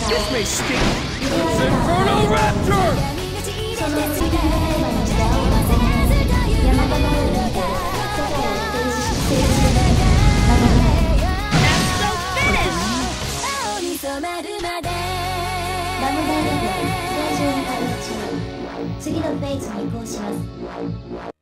This may sting. Inferno Raptor! その次のテーマの時代を重ね山田のように世界を停止し制する魔物だ。ラムダイレクト正常に稼働中。次のフェーズに移行します。